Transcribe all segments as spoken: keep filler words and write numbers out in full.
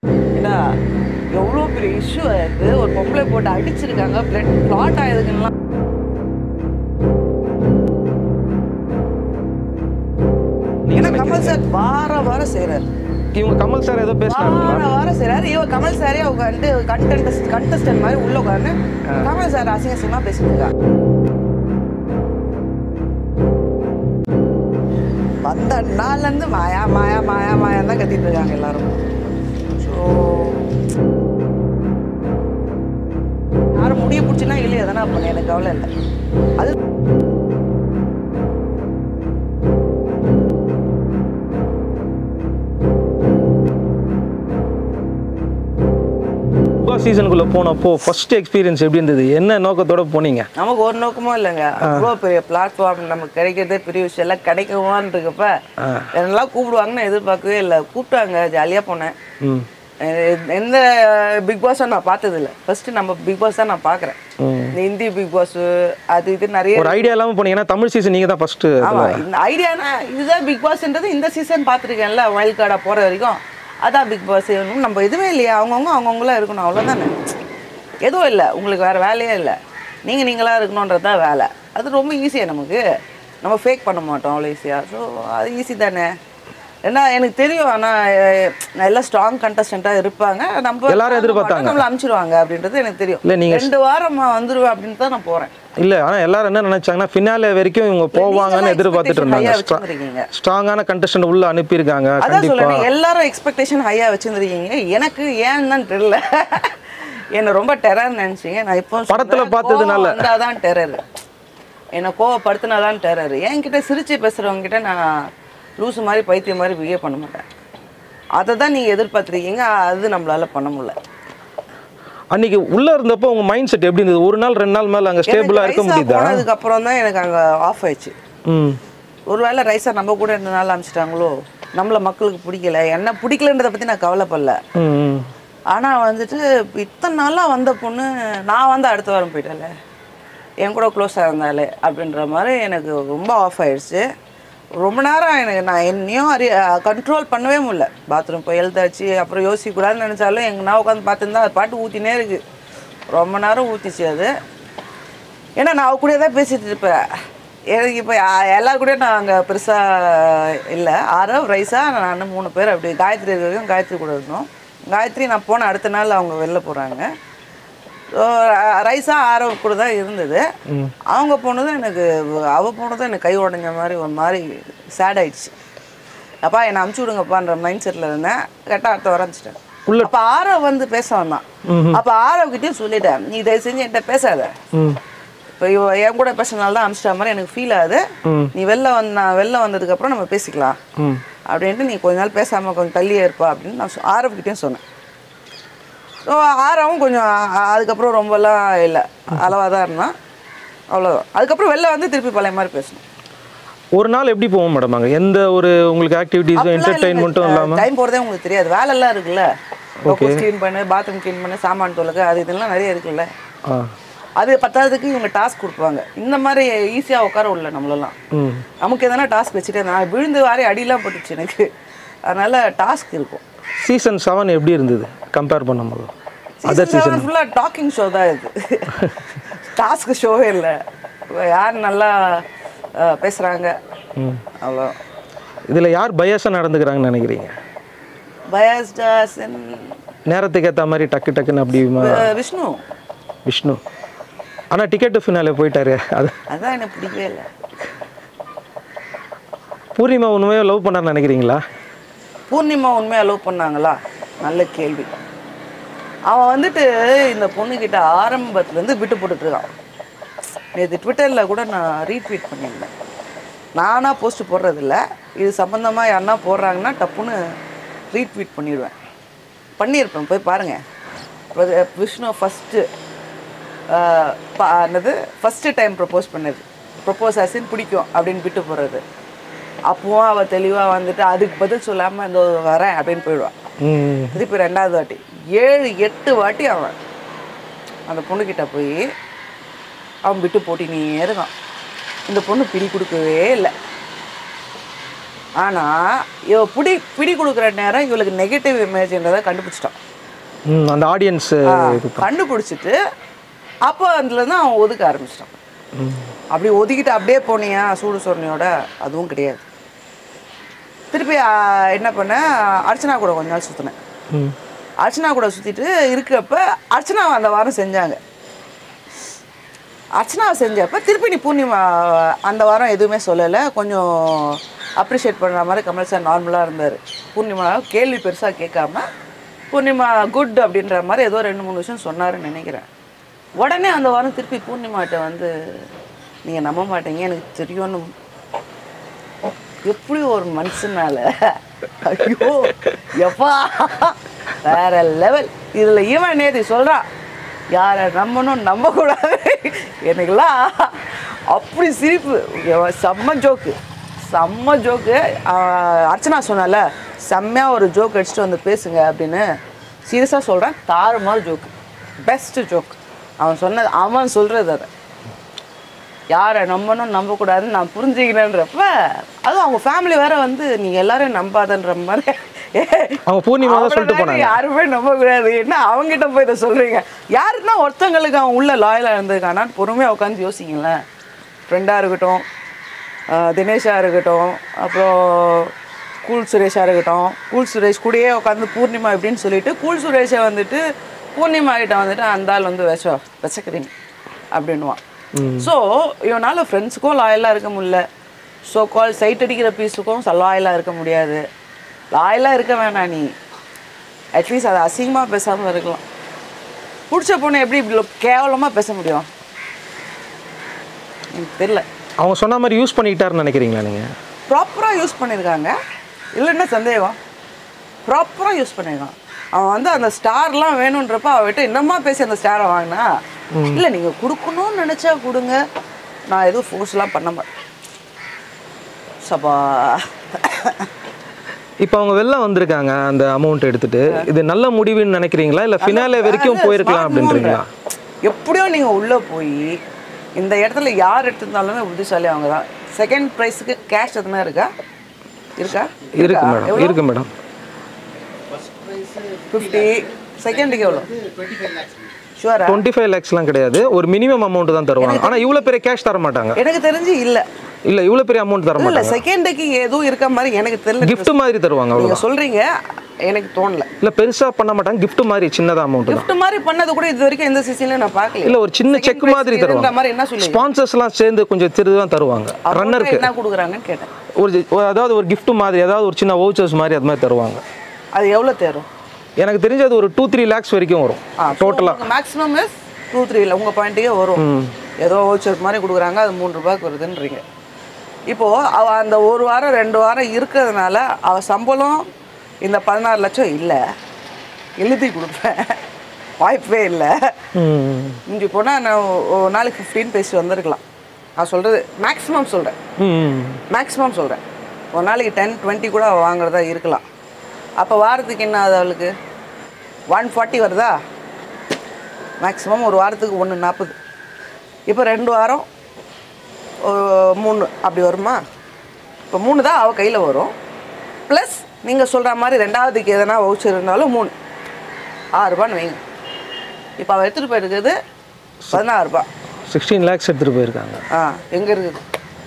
ஏன்னா எவ்வளோ பெரிய இஷ்யூ ஆயிருக்கு. ஒரு பொம்பளை போட்டு அடிச்சிருக்காங்க, பிளட் கிளாட் ஆயிருக்குன்னா ஏன்னா கமல் சார் வார வாரம் செய்யறாரு. இவங்க கமல் சார் ஏதோ பேசினாங்க வார வாரம் செய்யறாரு. இவன் கமல் சாரே உட்காந்து கண்டெஸ்ட் கண்டஸ்டன்ட் மாதிரி உள்ள உட்காந்து கமல் சார் அசிங்க அசிங்கமா பேசிட்டு இருக்காங்க. வந்த நாள்ல இருந்து மாயா மாயா மாயா மாயா தான் கத்திட்டு இருக்காங்க எல்லாரும். ஸோ யாரும் முடிய பிடிச்சின்னா இல்லையா தானே பண்ண எனக்கு கவலை இல்லை. அது சீசனுக்குள்ள போனப்போ ஃபர்ஸ்ட் எக்ஸ்பீரியன்ஸ் எப்படி இருந்தது? என்ன நோக்கத்தோட போனீங்க? நமக்கு ஒரு நோக்கமும் இல்லைங்க. அவ்வளோ பெரிய பிளாட்ஃபார்ம் நமக்கு கிடைக்கிறதே பெரிய விஷயம். எல்லாம் கிடைக்குமான்னு இருக்கப்ப என்னெல்லாம் கூப்பிடுவாங்கன்னு எதிர்பார்க்கவே இல்லை. கூப்பிட்டாங்க, ஜாலியாக போனேன். எந்த பிக் பாஸும் நான் பார்த்தது இல்லை. ஃபர்ஸ்ட் நம்ம பிக் பாஸ் தான் நான் பார்க்குறேன். இந்த ஹிந்தி பிக் பாஸ் அது இது நிறைய ஒரு ஐடியா இல்லாமல் போனீங்கன்னா தமிழ் சீசன் நீங்கள் தான் ஃபர்ஸ்ட். ஆமாம், இந்த ஐடியானா இதுதான் பிக் பாஸ்ன்றது. இந்த சீசன் பார்த்துருக்கேன்ல, வைல்ட் கார்டாக போகிற வரைக்கும் அதான் பிக் பாஸ். நம்ம எதுவுமே இல்லையா, அவங்கவுங்க அவங்கவுங்களாம் இருக்கணும், அவ்வளோதானே. எதுவும் இல்லை, உங்களுக்கு வேறு வேலையே இல்லை. நீங்கள் நீங்களாக இருக்கணுன்றது தான் வேலை. அது ரொம்ப ஈஸியாக நமக்கு. நம்ம ஃபேக் பண்ண மாட்டோம் அவ்வளோ ஈஸியாக. ஸோ அது ஈஸி தானே. ஏன்னா எனக்கு தெரியும், ஆனால் எல்லாம் ஸ்ட்ராங் கண்டஸ்டண்ட்டாக இருப்பாங்க. நம்ம எல்லாரும் எதிர்பார்த்தாங்க நம்மளை அனுப்பிச்சிடுவாங்க அப்படின்றது எனக்கு தெரியும். இல்லை நீங்கள் ரெண்டு வாரம் வந்துடுவேன் அப்படின்ட்டு தான் நான் போகிறேன். இல்லை, ஆனால் எல்லாரும் என்ன நினைச்சாங்கன்னா ஃபினாலே வரைக்கும் இவங்க போவாங்கன்னு எதிர்பார்த்துட்டு இருந்தாங்க. ஸ்ட்ராங்கான கண்டஸ்டன்ட் உள்ள அனுப்பியிருக்காங்க. அதான் சொல்றேன், எல்லாரும் எக்ஸ்பெக்டேஷன் ஹையா வச்சிருந்துருக்கீங்க. எனக்கு ஏன்னு தெரியல, என்ன ரொம்ப டெரர் நினைச்சீங்க. நான் இப்போ படத்துல பார்த்ததுனால தான் டெரர், என்னை கோவப்படுத்தினாதான் டெரர். என்கிட்ட சிரிச்சு பேசுறவங்க கிட்ட நான் லூசு மாதிரி பைத்தியம் மாதிரி பிஹேவ் பண்ண மாட்டேன். அதை தான் நீங்கள் எதிர்பார்த்துருக்கீங்க. அது நம்மளால பண்ண முடியல. அன்னைக்கு உள்ள இருந்தப்போ உங்க மைண்ட் செட் எப்படி இருந்தது? ஒரு நாள் ரெண்டு நாள் மேல அங்க ஸ்டேபிளா இருக்க முடியுதா? அதுக்கு அப்புறம் தான் எனக்கு அங்க ஆஃப் ஆயிடுச்சு. ம் ஒருவேளை ரைஸா நம்ம கூட இருந்த நாள் அமிச்சிட்டாங்களோ, நம்மள மக்களுக்கு பிடிக்கல. என்ன பிடிக்கலன்றதை பத்தி நான் கவலைப்படல. ஆனா வந்துட்டு இத்தனை நாளா வந்த பொண்ணு நான் வந்து அடுத்த வாரம் போயிட்டல, என் கூட க்ளோஸாக இருந்தாலே அப்படின்ற மாதிரி எனக்கு ரொம்ப ஆஃப் ஆயிடுச்சு. ரொம்ப நேரம் எனக்கு நான் என்னையும் அறி கண்ட்ரோல் பண்ணவே முடியல. பாத்ரூம் போய் எழுதாச்சு, அப்புறம் யோசிக்கக்கூடாதுன்னு நினச்சாலும் எங்கள் நான் உட்காந்து பார்த்துருந்தா அது பாட்டு ஊற்றினே இருக்குது. ரொம்ப நேரம் ஊற்றிச்சு அது. ஏன்னா நான் அவ கூட தான் பேசிகிட்டு இருப்பேன். எனக்கு இப்போ எல்லாரு கூட நான் அங்கே பெருசாக இல்லை. ஆரவ் ரைஸா நான் மூணு பேர் அப்படி காயத்ரி இருக்கிறவங்க காயத்ரி கூட இருந்தோம். காயத்ரி நான் போன அடுத்த நாள் அவங்க வெளில போகிறாங்க. ஸோ ரைஸா ஆரவ் கூட தான் இருந்தது. அவங்க போனதும் எனக்கு அவள் போனதும் எனக்கு கை உடஞ்ச மாதிரி ஒரு மாதிரி சேட் ஆயிடுச்சு. அப்பா என்னை அமுச்சு விடுங்கப்பான்ற மைண்ட் செட்டில் இருந்தேன். கரெக்டாக அடுத்த வரஞ்சிட்டேன். அப்போ ஆரவ் வந்து பேச வந்தான். அப்போ ஆரவ்கிட்டையும் சொல்லிட்டேன், நீ தயவு செஞ்சு என்கிட்ட பேசாத, இப்போ இவ என் கூட பேசினால தான் அனுப்பிச்சிட்ட மாதிரி எனக்கு ஃபீல் ஆகுது. நீ வெளில வந்து நான் வெளில வந்ததுக்கப்புறம் நம்ம பேசிக்கலாம் அப்படின்ட்டு நீ கொஞ்ச நாள் பேசாமல் கொஞ்சம் தள்ளியே இருப்பா அப்படின்னு நான் ஆரவ்கிட்டையும் சொன்னேன். ஸோ ஆரவும் கொஞ்சம் அதுக்கப்புறம் ரொம்பலாம் இல்லை, அளவாக தான் இருந்தான், அவ்வளோதான். அதுக்கப்புறம் வெளில வந்து திருப்பி பழைய மாதிரி பேசணும். ஒரு நாள் எப்படி போவோம் மேடம் அங்கே? எந்த ஒரு உங்களுக்கு ஆக்டிவிட்டீஸும் என்டர்டெயின்மெண்ட்டும் இல்லாமல் டைம் போகிறதே உங்களுக்கு தெரியாது. வேலைலாம் இருக்குல்ல, க்ளீன் பண்ணு, பாத்ரூம் க்ளீன் பண்ணு, சாமான் தொலைக்கு, அது இதெல்லாம் நிறைய இருக்குல்ல. அது பத்தாவதுக்கு இவங்க டாஸ்க் கொடுப்பாங்க. இந்த மாதிரி ஈஸியாக உட்கார விடல நம்மளெல்லாம். நமக்கு எதனா டாஸ்க் வச்சுட்டே நான் விழுந்து வாரி அடியெலாம் போட்டுச்சு எனக்கு. அதனால் டாஸ்க் இருக்கும். சீசன் செவன் எப்படி இருந்தது கம்பேர் பண்ணும்போது? அதர் சீசன் ஃபுல்லாக டாக்கிங் ஷோ தான் இது, டாஸ்க் ஷோவே இல்லை. யார் நல்லா பேசுகிறாங்க அவ்வளோ. இதில் யார் பயாஸாக நடந்துக்கிறாங்கன்னு நினைக்கிறீங்க? பயாஸ்டா நேரத்துக்கு ஏற்ற மாதிரி டக்கு டக்குன்னு அப்படி விஷ்ணு விஷ்ணு ஆனால் டிக்கெட்டு ஃபினாலே போயிட்டாரு. அது அதான் எனக்கு பிடிக்கவே இல்லை. பூர்ணிமா உண்மையாக லவ் பண்ணார்னு நினைக்கிறீங்களா? பூர்ணிமா உண்மையாக லவ் பண்ணாங்களா? நல்ல கேள்வி. அவன் வந்துட்டு இந்த பொண்ணுக்கிட்ட ஆரம்பத்துலேருந்து விட்டு போட்டுட்ருக்கான். நேற்று ட்விட்டரில் கூட நான் ரீட்வீட் பண்ணியிருந்தேன். நானாக போஸ்ட்டு போடுறதில்ல, இது சம்மந்தமாக யாருன்னா போடுறாங்கன்னா டப்புன்னு ரீட்வீட் பண்ணிடுவேன். பண்ணியிருப்பேன், போய் பாருங்கள். விஷ்ணு ஃபஸ்ட்டு என்னது ஃபஸ்ட்டு டைம் ப்ரப்போஸ் பண்ணது, ப்ரப்போஸ் ஆசின்னு பிடிக்கும் அப்படின்னு விட்டு போடுறது. அப்போவும் அவள் தெளிவாக வந்துட்டு அதுக்கு பதில் சொல்லாமல் இந்த வரேன் அப்படின்னு போயிடுவான். திருப்பி ரெண்டாவது வாட்டி ஏழு எட்டு வாட்டி அவன் அந்த பொண்ணுக்கிட்ட போய் அவன் விட்டு போட்டினே இருக்கான். இந்த பொண்ணு பிடி கொடுக்கவே இல்லை. ஆனால் இவ பிடி பிடி கொடுக்குற நேரம் இவளுக்கு நெகட்டிவ் இமேஜ்ன்றதை கண்டுபிடிச்சிட்டான். அந்த ஆடியன்ஸ் கண்டுபிடிச்சிட்டு அப்போ அதுலேருந்து அவன் ஒதுக்க ஆரம்பிச்சிட்டான். அப்படி ஒதுக்கிட்டு அப்படியே போனியா சூடு சொன்னையோட அதுவும் கிடையாது. திருப்பி என்ன பண்ணேன், அர்ச்சனா கூட கொஞ்ச நாள் சுற்றினேன். அர்ச்சனா கூட சுற்றிட்டு இருக்கப்ப அர்ச்சனாவை அந்த வாரம் செஞ்சாங்க. அர்ச்சனாவை செஞ்சப்போ திருப்பி நீ பூர்ணிமா அந்த வாரம் எதுவுமே சொல்லலை, கொஞ்சம் அப்ரிஷியேட் பண்ணுற மாதிரி கமல் சார் நார்மலாக இருந்தார். பூர்ணிமா கேள்வி பெருசாக கேட்காம பூர்ணிமா குட் அப்படின்ற மாதிரி ஏதோ ரெண்டு மூணு விஷயம் சொன்னாருன்னு நினைக்கிறேன். உடனே அந்த வாரம் திருப்பி பூர்ணிமாட்ட வந்து நீங்கள் நம்ப மாட்டீங்க எனக்கு தெரியும்னு. எப்படி ஒரு மனுஷனால ஐயோ எப்பா வேற லெவல். இதில் இவன் நேதி சொல்கிறான் யாரை நம்பணும் நம்பக்கூடாது. எனக்குலாம் அப்படி சிரிப்பு, செம்ம ஜோக்கு செம்ம ஜோக்கு. அர்ச்சனா சொன்னால செம்மையாக ஒரு ஜோக் அடிச்சுட்டு வந்து பேசுங்க அப்படின்னு சீரியஸாக சொல்கிறேன். தாறுமாறு ஜோக்கு, பெஸ்ட்டு ஜோக். அவன் சொன்னது அவன் சொல்கிறது அதை யாரை நம்பணும் நம்பக்கூடாதுன்னு நான் புரிஞ்சுக்கிறேன்றப்ப அதுவும் அவங்க ஃபேமிலி வேற வந்து நீங்கள் எல்லாரும் நம்பாதன்ற மாதிரி யாருமே நம்பக்கூடாது. என்ன அவங்ககிட்ட போய் இதை சொல்கிறீங்க யாருன்னா ஒருத்தங்களுக்கு அவன் உள்ள லாயலாக இருந்திருக்கானான்னு பொறுமையாக உட்காந்து யோசிங்களேன். ஃப்ரெண்டாக இருக்கட்டும், தினேஷாக இருக்கட்டும், அப்புறம் கூல் சுரேஷாக இருக்கட்டும். கூல் சுரேஷ் கூடயே உட்காந்து பூர்ணிமா எப்படின்னு சொல்லிட்டு கூல் சுரேஷை வந்துட்டு பூர்ணிமா கிட்ட வந்துட்டு அந்த ஆள் வந்து விஷ விஷக்கிறீங்க அப்படின்வான். ஸோ இவனால் ஃப்ரெண்ட்ஸுக்கும் லாயலாக இருக்க முடியல, ஸோ கால் சைட் அடிக்கிற பீஸுக்கும் லாயலாக இருக்க முடியாது. லாயலாக இருக்க வேணாம், நீ அட்லீஸ்ட் அதை அசிங்கமாக பேசாமல் இருக்கலாம். பிடிச்ச பொண்ணு எப்படி இப்படி கேவலமாக பேச முடியும் எனக்கு தெரியல. அவங்க சொன்ன மாதிரி யூஸ் பண்ணிக்கிட்டாருன்னு நினைக்கிறீங்களா நீங்கள்? ப்ராப்பராக யூஸ் பண்ணியிருக்காங்க, இல்லைன்னா சந்தேகம். ப்ராப்பராக யூஸ் பண்ணியிருக்கான். அவன் வந்து அந்த ஸ்டார்லாம் வேணுன்றப்ப அவன்கிட்ட என்னம்மா பேசி அந்த ஸ்டாரை வாங்கினா, இல்லை நீங்கள் கொடுக்கணும்னு நினச்சா கொடுங்க, நான் எதுவும் ஃபோர்ஸ்லாம் பண்ண மாட்டேன். சபா இப்போ அவங்க வெளில வந்திருக்காங்க அந்த அமௌண்ட் எடுத்துட்டு, இது நல்ல முடிவுன்னு நினைக்கிறீங்களா இல்லை ஃபினாலே வரைக்கும் போயிருக்கலாம் அப்படின்றீங்களா? எப்படியோ நீங்கள் உள்ளே போய் இந்த இடத்துல யார் எடுத்திருந்தாலுமே புத்திசாலி அவங்க தான். செகண்ட் ப்ரைஸுக்கு கேஷ் எதுனா இருக்கா? இருக்கா? இருக்கு மேடம், இருக்கு மேடம். ஃபிஃப்டி, செகண்டுக்கு எவ்வளோ? ஷுவரா? டுவெண்ட்டி ஃபைவ் லேக்ஸ்லாம் கிடையாது, ஒரு மினிமம் அமௌண்ட் தான் தருவாங்க. ஆனால் இவ்வளோ பெரிய கேஷ் தர மாட்டாங்க எனக்கு தெரிஞ்சு. இல்லை இல்லை இவ்வளோ பெரிய அமௌண்ட் தர மாட்டாங்க. இல்லை செகண்டுக்கு எதுவும் இருக்க மாதிரி எனக்கு தெரியல. கிஃப்ட் மாதிரி தருவாங்க. அவ்வளோ சொல்கிறீங்க, எனக்கு தோணல. இல்லை பெருசாக பண்ண மாட்டாங்க, கிஃப்ட் மாதிரி சின்னதாக அமௌண்ட். கிஃப்ட் மாதிரி பண்ணது கூட இது வரைக்கும் எந்த சீசன்லையும் நான் பார்க்கல. இல்லை ஒரு சின்ன செக் மாதிரி தருவாங்க மாதிரி. என்ன சொல்லி ஸ்பான்சர்ஸ்லாம் சேர்ந்து கொஞ்சம் திரு தான் தருவாங்க. ரன்னருக்கு என்ன கொடுக்குறாங்கன்னு கேட்டேன். ஒரு அதாவது ஒரு கிஃப்ட் மாதிரி, அதாவது ஒரு சின்ன வவுச்சர்ஸ் மாதிரி அது மாதிரி தருவாங்க. அது எவ்வளோ தேரும்? எனக்கு தெரிஞ்சு அது ஒரு டூ த்ரீ லேக்ஸ் வரைக்கும் வரும் டோட்டலாக. மேக்ஸிமம் இஸ் டூ த்ரீ இல்லை உங்கள் பாயிண்ட்டுக்கே வரும். ஏதோ வவுச்சர் மாதிரி கொடுக்குறாங்க, அது மூணு ரூபாய்க்கு வருதுன்றீங்க. இப்போது அவள் அந்த ஒரு வாரம் ரெண்டு வாரம் இருக்கிறதுனால அவள் சம்பளம் இந்த பதினாறு லட்சம் இல்லை, எழுதி கொடுப்பேன் வாய்ப்பே இல்லை. இங்கே போனால் நான் ஒரு நாளைக்கு ஃபிஃப்டின் பேசி வந்திருக்கலாம். நான் சொல்கிறது மேக்ஸிமம் சொல்கிறேன், மேக்ஸிமம் சொல்கிறேன். ஒரு நாளைக்கு டென் டுவெண்ட்டி கூட அவள் வாங்குறதா இருக்கலாம். அப்போ வாரத்துக்கு என்ன ஆகுது அவளுக்கு? ஒன் ஃபார்ட்டி வருதா மேக்ஸிமம். ஒரு வாரத்துக்கு ஒன்று நாற்பது. இப்போ ரெண்டு வாரம் மூணு அப்படி வருமா? இப்போ மூணு தான் அவள் கையில் வரும். ப்ளஸ் நீங்கள் சொல்கிற மாதிரி ரெண்டாவதுக்கு எதனா வவுச்சர் இருந்தாலும் மூணு ஆறுரூபான்னு வைங்க. இப்போ அவள் எடுத்துகிட்டு போயிருக்குது பதினாறுரூபா, சிக்ஸ்டீன் லேக்ஸ் எடுத்துகிட்டு போயிருக்காங்க. ஆ எங்கே இருக்குது?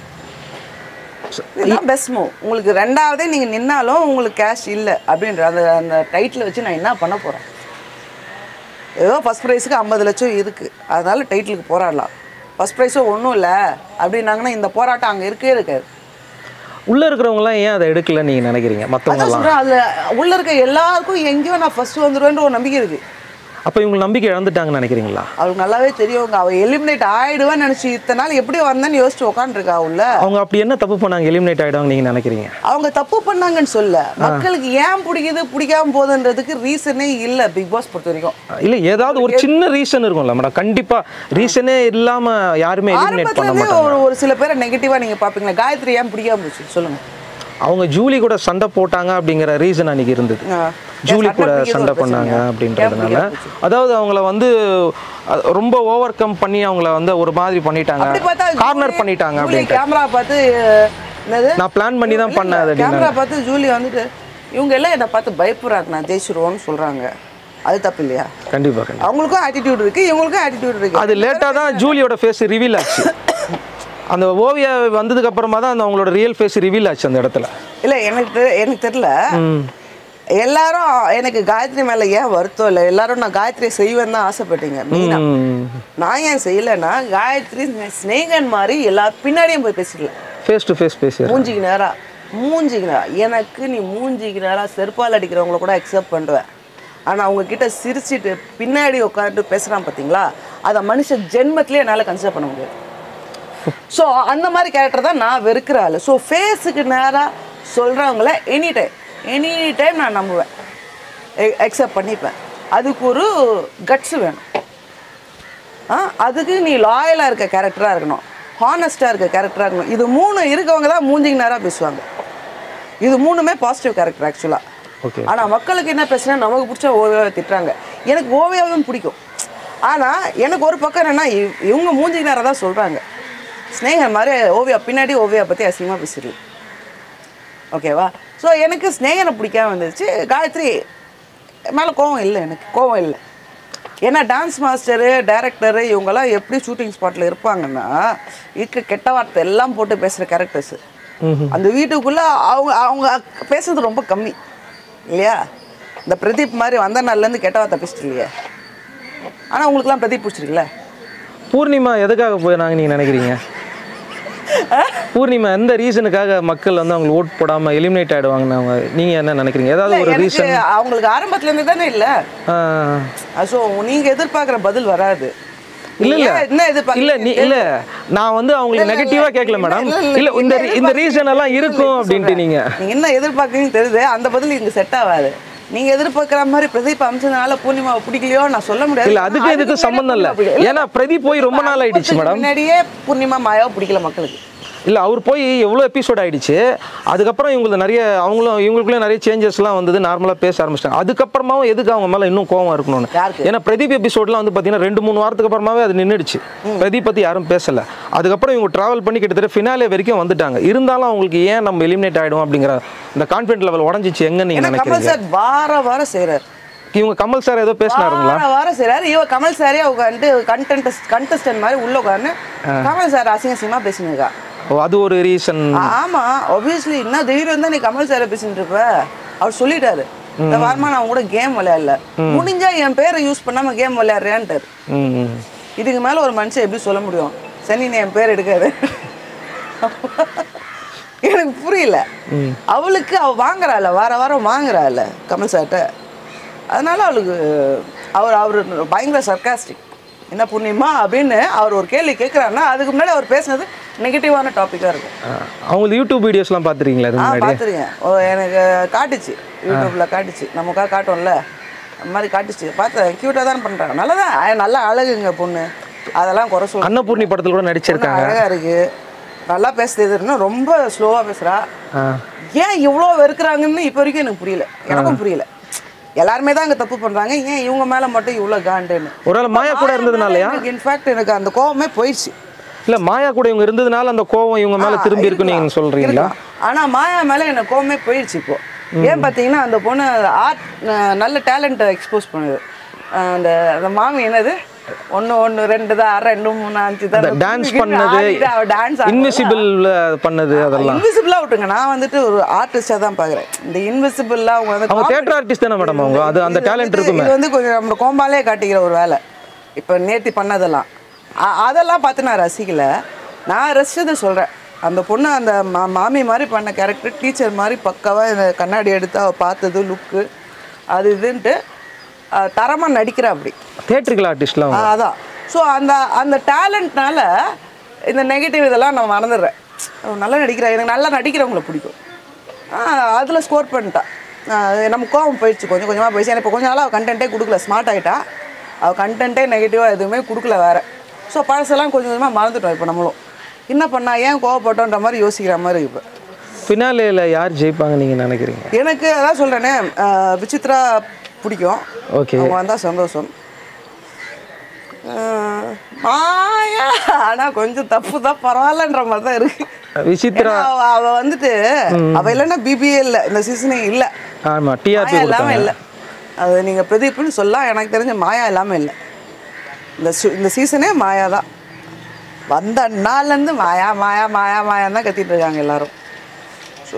இதுதான் பெஸ்ட் மூவ். உங்களுக்கு ரெண்டாவதே நீங்கள் நின்னாலும் உங்களுக்கு கேஷ் இல்லை அப்படின்ற அந்த அந்த டைட்டில் வச்சு நான் என்ன பண்ண போகிறேன்? ஏதோ ஃபஸ்ட் ப்ரைஸுக்கு ஐம்பது லட்சம் இருக்குது, அதனால டைட்டிலுக்கு போராடலாம். ஃபஸ்ட் ப்ரைஸும் ஒன்றும் இல்லை அப்படின்னாங்கன்னா இந்த போராட்டம் அங்கே இருக்கவே இருக்காது. உள்ளே இருக்கிறவங்களாம் ஏன் அதை எடுக்கல நீங்கள் நினைக்கிறீங்க? மற்றவங்க சொல்கிறேன், அதில் உள்ளே இருக்க எல்லாருக்கும் எங்கேயோ நான் ஃபஸ்ட்டு வந்துடுவேன்ற ஒரு நம்பிக்கை இருக்குது. அப்போ இவங்க நம்பிக்கை இழந்துட்டாங்கன்னு நினைக்கிறீங்களா? அவளுக்கு நல்லாவே தெரியுங்க, அவள் எலிமினேட் ஆகிடுவேன்னு நினச்சி இத்தனை நாள் எப்படி வந்தேன்னு யோசிச்சு உட்காந்துருக்கா உள்ள. அவங்க அப்படி என்ன தப்பு பண்ணாங்க எலிமினேட் ஆகிடுவாங்க நீங்கள் நினைக்கிறீங்க? அவங்க தப்பு பண்ணாங்கன்னு சொல்ல, மக்களுக்கு ஏன் பிடிக்குது பிடிக்காம போகுதுன்றதுக்கு ரீசனே இல்லை பிக் பாஸ் பொறுத்த வரைக்கும். இல்லை ஏதாவது ஒரு சின்ன ரீசன் இருக்கும்ல மேடம், கண்டிப்பாக ரீசனே இல்லாமல் யாருமே எலிமினேட் பண்ண மாட்டாங்க. ஒரு சில பேரை நெகட்டிவாக நீங்கள் பார்ப்பீங்களா? காயத்ரி ஏன் பிடிக்காம போச்சு சொல்லுங்கள். அவங்க ஜூலி கூட சண்டை போட்டாங்க அப்படிங்கிற ரீசன் அன்றைக்கி இருந்தது. ஜூலி கூட சண்டை பண்ணாங்க அப்படின்றதுனால, அதாவது அவங்கள வந்து ரொம்ப ஓவர் கம் பண்ணி அவங்கள வந்து ஒரு மாதிரி பண்ணிட்டாங்க, கார்னர் பண்ணிட்டாங்க. அப்படி கேமரா பார்த்து என்னது நான் பிளான் பண்ணி தான் பண்ணேன் அது கேமரா பார்த்து ஜூலி வந்துட்டு இவங்க எல்லாம் என்னை பார்த்து பயப்படுறாங்க நான் ஜெயிச்சிருவோன்னு சொல்கிறாங்க. அது தப்பு இல்லையா? கண்டிப்பாக கண்டிப்பாக. அவங்களுக்கும் ஆட்டிடியூட் இருக்குது, இவங்களுக்கும் ஆட்டிடியூட் இருக்குது. அது லேட்டாக தான் ஜூலியோட ஃபேஸ் ரிவீல் ஆச்சு. அந்த ஓவியா வந்ததுக்கு அப்புறமா தான் அந்த அவங்களோட ரியல் ஃபேஸ் ரிவீல் ஆச்சு அந்த இடத்துல. இல்லை எனக்கு எனக்கு தெரியல. எல்லாரும் எனக்கு காயத்ரி மேலே ஏன் வருத்தம் இல்லை, எல்லாரும் நான் காயத்ரியை செய்வேன்னு தான் ஆசைப்பட்டீங்க. நான் ஏன் செய்யலைன்னா காயத்ரி ஸ்னேகன் மாதிரி எல்லாரும் பின்னாடியும் போய் பேசிடல, ஃபேஸ் டு ஃபேஸ் பேசி மூஞ்சிக்கு நேரா மூஞ்சிக்கு நேரா. எனக்கு நீ மூஞ்சிக்கு நேரா செருப்பால் அடிக்கிறவங்கள கூட அக்செப்ட் பண்ணுவேன். ஆனால் அவங்க கிட்ட சிரிச்சிட்டு பின்னாடி உட்காந்துட்டு பேசுகிறான் பார்த்தீங்களா, அதை மனுஷ ஜென்மத்திலே என்னால் கன்சிடர் பண்ண முடியாது. ஸோ அந்த மாதிரி கேரக்டர் தான் நான் வெறுக்கிற ஆள். ஸோ ஃபேஸுக்கு நேராக சொல்கிறவங்கள எனி டைம் எனி டைம் நான் நம்புவேன், அக்செப்ட் பண்ணிப்பேன். அதுக்கு ஒரு கட்ஸு வேணும். ஆ அதுக்கு நீ லாயலாக இருக்க கேரக்டராக இருக்கணும், ஹானஸ்ட்டாக இருக்க கேரக்டராக இருக்கணும். இது மூணு இருக்கவங்க தான் மூஞ்சிக்கு நேராக பேசுவாங்க. இது மூணுமே பாசிட்டிவ் கேரக்டர் ஆக்சுவலாக. ஓகே. ஆனால் மக்களுக்கு என்ன பிரச்சனை, நமக்கு பிடிச்ச ஓவியாவை திட்டுறாங்க. எனக்கு ஓவியாவும் பிடிக்கும். ஆனால் எனக்கு ஒரு பக்கம் என்னென்னா இவங்க மூஞ்சிக்கு நேராக தான் சொல்கிறாங்க. ஸ்னேகன் மாதிரி ஓவியா பின்னாடி ஓவியா பற்றி அசிங்கமாக பேசிடுது. ஓகேவா? ஸோ எனக்கு ஸ்னேகனை பிடிக்காம வந்துருச்சு. காயத்ரி மேலே கோவம் இல்லை, எனக்கு கோவம் இல்லை. ஏன்னா டான்ஸ் மாஸ்டரு டைரக்டரு இவங்கெல்லாம் எப்படி ஷூட்டிங் ஸ்பாட்டில் இருப்பாங்கன்னா இருக்க கெட்ட வார்த்தை எல்லாம் போட்டு பேசுகிற கேரக்டர்ஸு. அந்த வீட்டுக்குள்ளே அவங்க அவங்க பேசுறது ரொம்ப கம்மி இல்லையா? இந்த பிரதீப் மாதிரி வந்த நாள்லேருந்து கெட்ட வார்த்தை பேசிட்டு இல்லையா? ஆனால் உங்களுக்குலாம் பிரதீப் பிடிச்சிருக்குல்ல. பூர்ணிமா எதுக்காக போயினாங்க நீங்கள் நினைக்கிறீங்க? பூர்ணிமா எந்த ரீசனுக்காக மக்கள் வந்து அவங்க ஓட் போடாமல் எலிமினேட் ஆகிடுவாங்கன்னு அவங்க நீங்கள் என்ன நினைக்கிறீங்க? ஏதாவது ஒரு ரீசன்? அவங்களுக்கு ஆரம்பத்துலேருந்து தானே இல்லை. ஸோ நீங்கள் எதிர்பார்க்குற பதில் வராது. இல்ல இல்ல என்ன எதிர்பார்க்க இல்ல நீ இல்ல நான் வந்து அவங்களுக்கு நெகட்டிவா கேட்கல மேடம். இல்ல இந்த இந்த ரீசன் எல்லாம் இருக்கும் அப்படின்ட்டு நீங்க நீங்க என்ன எதிர்பார்க்கறீங்கன்னு தெரியுது. அந்த பதில் இங்க செட் ஆகாது. நீங்க எதிர்பார்க்குற மாதிரி பிரதீப் அம்சனால பூர்ணிமாவை பிடிக்கலையோ நான் சொல்ல முடியாது. இல்ல அதுக்கு இதுக்கு சம்பந்தம் இல்ல. ஏன்னா பிரதீப் போய் ரொம்ப நாள் ஆயிடுச்சு மேடம். முன்னாடியே பூர்ணிமா மாயாவை பிடிக்கல மக்களுக்கு. இல்லை அவர் போய் எவ்வளோ எபிசோட் ஆகிடுச்சு. அதுக்கப்புறம் இவங்களுக்கு நிறைய அவங்களும் இவங்களுக்குள்ளே நிறைய சேஞ்சஸ்லாம் வந்தது, நார்மலாக பேச ஆரம்பிச்சிட்டாங்க. அதுக்கப்புறமாவும் எதுக்கு அவங்க மேலே இன்னும் கோவம் இருக்கணும்னு. ஏன்னா பிரதீப் எபிசோட்லாம் வந்து பார்த்தீங்கன்னா ரெண்டு மூணு வாரத்துக்கு அப்புறமாவே அது நின்றுடுச்சு. பிரதீப் பற்றி யாரும் பேசலை. அதுக்கப்புறம் இவங்க ட்ராவல் பண்ணி கிட்டத்தட்ட ஃபினாலே வரைக்கும் வந்துட்டாங்க. இருந்தாலும் அவங்களுக்கு ஏன் நம்ம எலிமினேட் ஆகிடும் அப்படிங்கிற இந்த கான்ஃபிடென்ட் லெவல் உடஞ்சிச்சு எங்க நீங்கள் நினைக்கிறீங்க? வார வாரம் செய்கிறார் இவங்க. கமல் சார் ஏதோ பேசினாருங்களா? வார வாரம் செய்கிறார் இவங்க. கமல் சாரே உட்காந்து கண்டென்ட் கண்டஸ்டன்ட் மாதிரி உள்ள உட்காந்து கமல் சார் அசிங்க அசிங்கமாக பேசினுக்கா. ஓ அது ஒரு ரீசன். ஆமா ஆப்வியஸ்லி. என்ன திடீர்னு நீ கமல் சாரை பேசிட்டு இருப்ப. அவர் சொல்லிட்டாரு இந்த வாரமா நான் கூட கேம் விளையாடல, முடிஞ்சா என் பேரை யூஸ் பண்ணாம கேம் விளையாடுறேன்ட்டாரு. இதுக்கு மேல ஒரு மனுஷன் எப்படி சொல்ல முடியும் சனி நீ என் பேர் எடுக்காது? எனக்கு புரியல. அவளுக்கு அவ வாங்குறாள், வார வாரம் வாங்குறாள் கமல் சார்ட்ட. அதனால அவளுக்கு அவர் அவர் பயங்கர சர்க்காஸ்டிக். என்ன பூர்ணிமா அப்படின்னு அவர் ஒரு கேள்வி கேட்குறாருன்னா அதுக்கு முன்னாடி அவர் பேசுனது நெகட்டிவான டாப்பிக்காக இருக்கும். அவங்க யூடியூப் வீடியோஸ்லாம் பார்த்துருக்கீங்களா? ஆ பார்த்துருக்கேன். ஓ எனக்கு காட்டுச்சு, யூடியூப்பில் காட்டுச்சு. நமக்காக காட்டும்ல அந்த மாதிரி காட்டுச்சு. பார்த்தேன். க்யூட்டாக தான் பண்ணுறாங்க. நல்லா தான், நல்லா அழகுங்க பொண்ணு. அதெல்லாம் குறை சொல்ல. அன்னபூர்ணி படத்தில் கூட நடிச்சிருக்காங்க. அழகாக இருக்குது, நல்லா பேசுறதுன்னா ரொம்ப ஸ்லோவாக பேசுகிறா. ஏன் இவ்வளோ வெறுக்கிறாங்கன்னு இப்போ வரைக்கும் எனக்கு புரியல. எனக்கும் புரியல. எல்லாருமே தான் அங்கே தப்பு பண்ணுறாங்க, ஏன் இவங்க மேலே மட்டும் இவ்வளோ காண்டுன்னு. ஒரு மாயா கூட இருந்ததுனாலயா? இன்ஃபேக்ட் எனக்கு அந்த கோவமே போயிடுச்சு. இல்லை மாயா கூட இவங்க இருந்ததுனால அந்த கோவம் இவங்க மேலே திரும்பி இருக்குன்னு நீங்கள் சொல்கிறீங்களா? ஆனால் மாயா மேலே எனக்கு கோவமே போயிடுச்சு இப்போ. ஏன் பார்த்தீங்கன்னா அந்த பொண்ணு ஆர்ட் நல்ல டேலண்ட்டை எக்ஸ்போஸ் பண்ணுது. அந்த அந்த மாமி என்னது ஒன்று ஒன்று ரெண்டு தான் ரெண்டு மூணு அஞ்சு தான் டான்ஸ் பண்ணது, டான்ஸ் இன்விசிபிள் பண்ணது, அதெல்லாம் இன்விசிபிளாக விட்டுங்க. நான் வந்துட்டு ஒரு ஆர்டிஸ்டாக தான் பார்க்குறேன். இந்த இன்விசிபிளாக அவங்க வந்து அவங்க தியேட்டர் ஆர்டிஸ்ட் தானே மேடம். அவங்க அது அந்த டேலண்ட் இருக்குமே. இது வந்து கொஞ்சம் நம்ம கோம்பாலே காட்டிக்கிற ஒரு வேலை. இப்போ நேத்தி பண்ணதெல்லாம் அதெல்லாம் பார்த்து நான் ரசிக்கலை. நான் ரசிச்சதை சொல்கிறேன். அந்த பொண்ணு அந்த மா மாமி மாதிரி பண்ண கேரக்டர் டீச்சர் மாதிரி பக்காவாக இந்த கண்ணாடி எடுத்து அவள் பார்த்தது லுக்கு அது இதுன்ட்டு தரமாக நடிக்கிறா. அப்படி தியேட்டரிக்கல் ஆர்டிஸ்ட்லாம் அதான். ஸோ அந்த அந்த டேலண்ட்னால இந்த நெகட்டிவ் இதெல்லாம் நான் மறந்துடுறேன். நல்லா நடிக்கிறேன், எனக்கு நல்லா நடிக்கிறவங்கள பிடிக்கும். அதில் ஸ்கோர் பண்ணிட்டா. நம்ம கோவம் போயிடுச்சு, கொஞ்சம் கொஞ்சமாக போயிடுச்சு. எனக்கு இப்போ கொஞ்ச நாளாக அவள் கண்டென்ட்டே கொடுக்கல, ஸ்மார்ட் ஆகிட்டா. அவள் கண்டென்ட்டே நெகட்டிவாக எதுவுமே கொடுக்கல வேறு. ஸோ பழசெல்லாம் கொஞ்சம் கொஞ்சமாக மறந்துட்டோம். இப்போ நம்மளும் என்ன பண்ணா ஏன் கோவப்பட்டோன்ற மாதிரி யோசிக்கிற மாதிரி இப்போ. ஃபினாலேயில் யார் ஜெயிப்பாங்க நீங்கள் நினைக்கிறீங்க? எனக்கு அதான் சொல்கிறேனே, விசித்ரா பிடிக்கும். ஓகே, அவங்க வந்தால் சந்தோஷம். மாயா ஆனால் கொஞ்சம் தப்பு தான், பரவாயில்லன்ற மாதிரி தான் இருக்குது. விசித்ரா அவ வந்துட்டு அவ இல்லைன்னா பிபிஏ இல்லை இந்த சீசனே இல்லை. ஆமாம் டிஆர்பி இல்லாமல் இல்லை. அது நீங்கள் பிரதீப்னு சொல்லலாம், எனக்கு தெரிஞ்ச மாயா இல்லாமல் இல்லை. இந்த இந்த சீசனே மாயா தான். வந்த நாள்லேருந்து மாயா மாயா மாயா மாயான்னு தான் கத்திட்டு இருக்காங்க எல்லாரும். ஸோ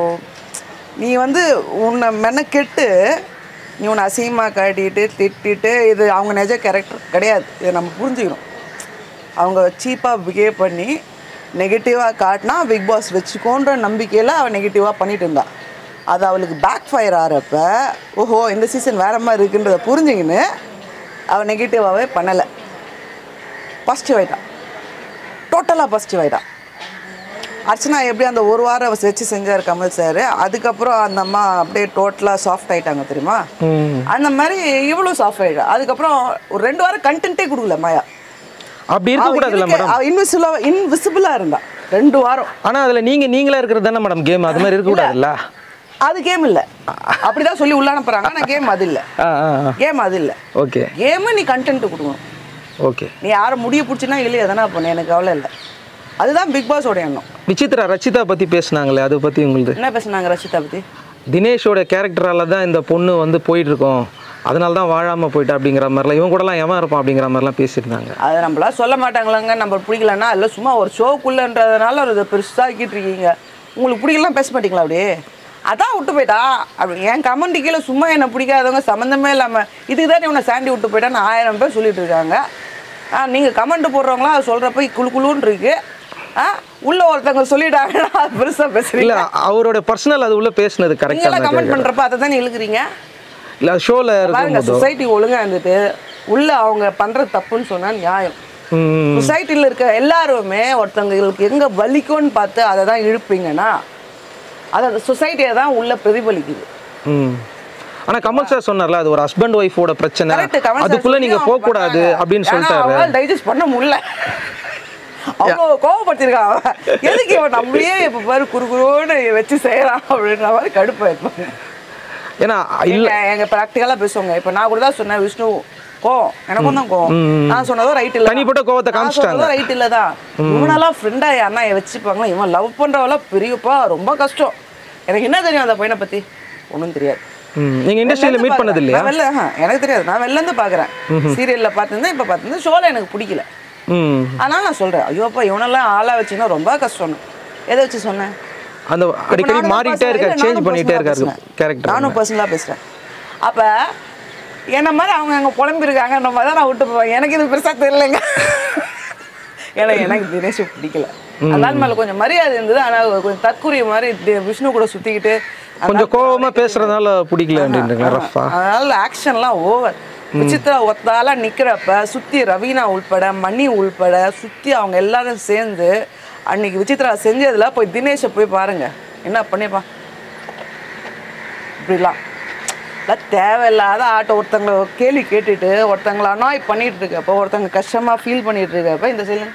நீ வந்து உன்னை மெனக்கெட்டு நீ உன்னை அசிங்கமாக காட்டிட்டு திட்டிட்டு இது அவங்க நிஜ கேரக்டர் கிடையாது. இதை நம்ம புரிஞ்சுக்கணும். அவங்க சீப்பாக பிஹேவ் பண்ணி நெகட்டிவாக காட்டினா பிக் பாஸ் வச்சுக்கோன்ற நம்பிக்கையில் அவள் நெகட்டிவாக பண்ணிட்டு இருந்தா. அது அவளுக்கு பேக் ஃபயர் ஆகிறப்ப ஓஹோ இந்த சீசன் வேறு மாதிரி இருக்குன்றதை புரிஞ்சுக்கின்னு அவள் நெகட்டிவாகவே பண்ணலை, பாசிட்டிவ் ஆகிட்டான், டோட்டலாக பாசிட்டிவ் ஆகிட்டான். அர்ச்சனா எப்படி அந்த ஒரு வாரம் வச்சு செஞ்சார் கமல் சார், அதுக்கப்புறம் அந்த அம்மா அப்படியே டோட்டலாக சாஃப்ட் ஆகிட்டாங்க தெரியுமா? அந்த மாதிரி இவ்வளோ சாஃப்ட் ஆகிட்டா. அதுக்கப்புறம் ஒரு ரெண்டு வாரம் கண்டென்ட்டே கொடுக்கல மாயா. அப்படி இருக்கக்கூடாதுல்ல மேடம், இன்விசிபிளா இன்விசிபிளாக இருந்தா ரெண்டு வாரம். ஆனால் அதில் நீங்கள் நீங்களே இருக்கிறது தானே மேடம் கேம், அது மாதிரி இருக்கக்கூடாதுல்ல. அது கேம் இல்லை, அப்படிதான் சொல்லி உள்ள அனுப்புறாங்க. ஆனால் கேம் அது இல்லை, கேம் அது இல்லை. ஓகே கேமு நீ கண்டென்ட் கொடுக்கணும். ஓகே நீ யாரை முடிய பிடிச்சினா இல்லையா தானே பண்ண, எனக்கு அவ்வளோ இல்லை. அதுதான் பிக் பாஸோட எண்ணம். விசித்ரா ரச்சிதா பற்றி பேசினாங்களே, அதை பற்றி உங்களுக்கு என்ன பேசுனாங்க? ரச்சிதா பற்றி தினேஷோட கேரக்டரால தான் இந்த பொண்ணு வந்து போயிட்டு இருக்கோம், அதனால தான் வாழாமல் போயிட்டா அப்படிங்கிற மாதிரிலாம், இவன் கூடலாம் எவன் இருப்பான் அப்படிங்கிற மாதிரிலாம் பேசியிருந்தாங்க. அதை நம்மளாம் சொல்ல மாட்டாங்களாங்க, நம்ம பிடிக்கலன்னா இல்லை சும்மா ஒரு ஷோக்குள்ளன்றதுனால ஒரு பெருசாகிட்டு இருக்கீங்க. உங்களுக்கு பிடிக்கலாம் பேச மாட்டீங்களா? அப்படியே அதான் விட்டு போயிட்டா அப்படி என் கமெண்ட் கீழே சும்மா என்னை பிடிக்காதவங்க சம்மந்தமே இல்லாமல் இதுக்கு தான் இவனை சாண்டி விட்டு போயிட்டான்னு ஆயிரம் பேர் சொல்லிட்டு இருக்காங்க. ஆ நீங்கள் கமெண்ட் போடுறவங்களாம் அது சொல்கிறப்ப குழு குழுன்னு இருக்கு. ஆ உள்ள ஒருத்தவங்க சொல்லிட்டாங்கன்னா அது பெருசாக பேசுறீங்க. அவரோட பர்சனல் அது உள்ள பேசுனது கரெக்டாக கமெண்ட் பண்ணுறப்ப அதை தான் இழுக்கிறீங்க. இல்லை ஷோவில் பாருங்க, சொசைட்டி ஒழுங்காக இருந்துட்டு உள்ள அவங்க பண்ணுறது தப்புன்னு சொன்னால் நியாயம். சொசைட்டியில் இருக்க எல்லாருமே ஒருத்தவங்களுக்கு எங்கே வலிக்கும்னு பார்த்து அதை தான் இழுப்பீங்கன்னா அது அந்த சொசைட்டியை தான் உள்ள பிரதிபலிக்குது. ஆனா கமல் சார் சொன்னார்ல, அது ஒரு ஹஸ்பண்ட் ஒய்ஃபோட பிரச்சனை, அதுக்குள்ள நீங்க போக கூடாது அப்படின்னு சொல்லிட்டாரு. டைஜஸ்ட் பண்ண முடியல, அவ்வளோ கோவப்படுத்திருக்கான். எதுக்கு இவன் நம்மளையே இப்ப பாரு குறுகுறுன்னு வச்சு செய்யறான் அப்படின்ற மாதிரி கடுப்பாயிருப்பாங்க. ஏன்னா இல்ல எங்க ப்ராக்டிக்கலா பேசுவாங்க. இப்ப நான் கூட தான் சொன்னேன் விஷ்ணு கோவம், எனக்கும் தான் கோவம். நான் சொன்னதும் ரைட் இல்ல, தனிப்பட்ட கோவத்தை காமிச்சிட்டாங்க. ரைட் இல்லதான். இவனெல்லாம் ஃப்ரெண்டா யாருன்னா வச்சுப்பாங்களா? இவன் லவ் பண்றவெல்லாம் பெரியப்பா ரொம்ப கஷ்டம். எனக்கு என்ன தெரியும் அந்த பையனை பத்தி? ஒன்றும் தெரியாது. நீங்க இண்டஸ்ட்ரியில மீட் பண்ணது இல்லையா? வெளில எனக்கு தெரியாது, நான் வெளில இருந்து பாக்குறேன். சீரியல்ல பார்த்துருந்தேன், இப்ப பார்த்துருந்தேன். ஷோல எனக்கு பிடிக்கல, அதனால நான் சொல்றேன் ஐயோப்பா இவனெல்லாம் ஆளா வச்சுன்னா ரொம்ப கஷ்டம். எதை வச்சு சொன்னேன்? அந்த அடிக்கடி மாறிட்டே இருக்காரு, சேஞ்ச் பண்ணிட்டே இருக்காரு கேரக்டர். நானும் பர்சனலா பேசுறேன். அப்ப என்ன மாதிரி அவங்க அங்கே புலம்பிருக்காங்க, நம்ம தான் நான் விட்டு போவேன். எனக்கு இது பெருசாக தெரியலைங்க. ஏன்னா எனக்கு தினேஷ் பிடிக்கல, அதனால மேலே கொஞ்சம் மரியாதை இருந்தது. ஆனால் கொஞ்சம் தற்கூரிய மாதிரி விஷ்ணு கூட சுற்றிக்கிட்டு கொஞ்சம் கோபமாக பேசுறதுனால பிடிக்கல. அதனால ஆக்ஷன்லாம் ஓவர். விசித்ரா ஒத்தால நிற்கிறப்ப சுற்றி ரவீனா உள்பட மணி உள்பட சுற்றி அவங்க எல்லாரும் சேர்ந்து அன்னைக்கு விசித்ரா செஞ்சதில் போய் தினேஷை போய் பாருங்க என்ன பண்ணிப்பா. இப்படிலாம் தேவையில்லாத ஆட்டோ ஒருத்தங்களை கேள்வி கேட்டுட்டு ஒருத்தங்களை அனாய் பண்ணிட்டு இருக்கப்போ, ஒருத்தங்க கஷ்டமாக ஃபீல் பண்ணிட்டு இருக்கப்போ இந்த சைலன்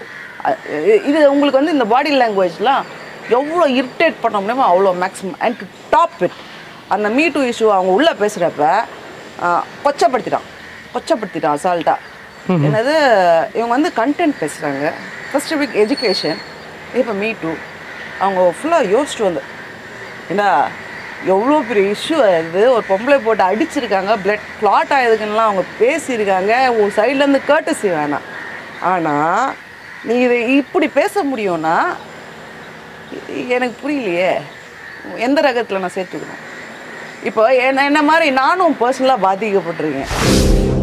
இது உங்களுக்கு வந்து இந்த பாடி லாங்குவேஜ்லாம் எவ்வளோ இரிட்டேட் பண்ண முடியுமோ அவ்வளோ மேக்ஸிமம். அண்ட் டாப் இட் அந்த மீ டூ இஷ்யூ அவங்க உள்ளே பேசுகிறப்ப கொச்சப்படுத்திட்டான் கொச்சப்படுத்திட்டான் அசால்ட்டாக. என்னது இவங்க வந்து கண்டென்ட் பேசுகிறாங்க, ஃபர்ஸ்ட் வீக் எஜுகேஷன், இப்போ மீ டூ. அவங்க ஃபுல்லாக யோசிச்சுட்டு வந்து ஏன்னா எவ்வளோ பெரிய இஷ்யூ ஆகுது, ஒரு பொம்பளை போட்டு அடிச்சிருக்காங்க, பிளட் கிளாட் ஆகுதுக்குன்னெலாம் அவங்க பேசியிருக்காங்க. ஒரு சைட்லேருந்து கேர்ட்டசி வேணாம். ஆனால் நீ இதை இப்படி பேச முடியும்னா எனக்கு புரியலையே, எந்த ரகத்தில் நான் சேர்த்துக்கணும்? இப்போ என்ன என்ன மாதிரி நானும் பர்சனலாக பாதிக்கப்பட்டிருக்கேன்.